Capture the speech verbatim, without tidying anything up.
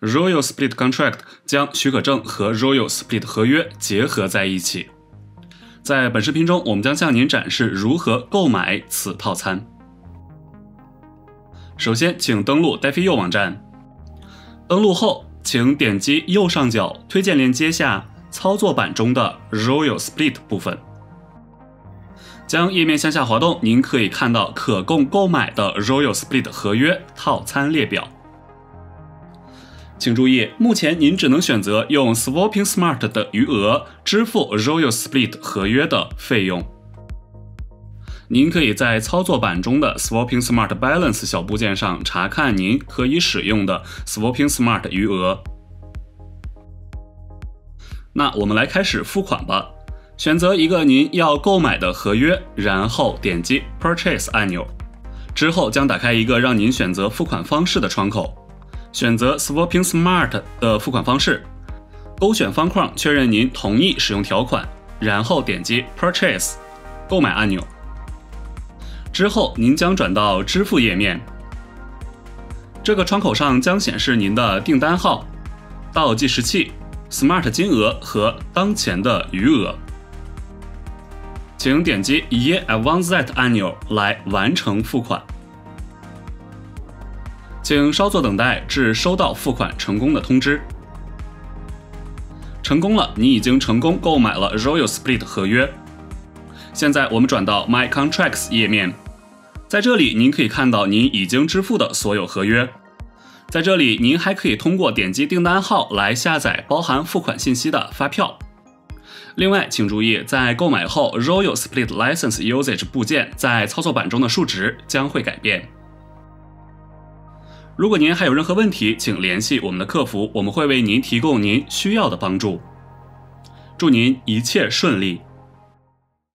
Royal Split Contract 将许可证和 Royal Split 合约结合在一起。在本视频中，我们将向您展示如何购买此套餐。首先，请登录 DeFi 网站。登录后，请点击右上角推荐链接下操作版中的 Royal Split 部分。将页面向下滑动，您可以看到可供购买的 Royal Split 合约套餐列表。请注意，目前您只能选择用 Swapping Smart 的余额支付 Royal Split 合约的费用。您可以在操作版中的 Swapping Smart Balance 小部件上查看您可以使用的 Swapping Smart 余额。那我们来开始付款吧。选择一个您要购买的合约，然后点击 Purchase 按钮，之后将打开一个让您选择付款方式的窗口。选择 Swapping Smart 的付款方式，勾选方框确认您同意使用条款，然后点击 Purchase 购买按钮。之后您将转到支付页面，这个窗口上将显示您的订单号、倒计时器、Smart 金额和当前的余额。请点击 Yeah, I want that 按钮来完成付款。请稍作等待至收到付款成功的通知。成功了，你已经成功购买了 Royal Split 合约。现在我们转到 My Contracts 页面，在这里您可以看到您已经支付的所有合约。在这里您还可以通过点击订单号来下载包含付款信息的发票。另外，请注意，在购买后 Royal Split License Usage 部件在操作版中的数值将会改变。如果您还有任何问题，请联系我们的客服，我们会为您提供您需要的帮助。祝您一切顺利。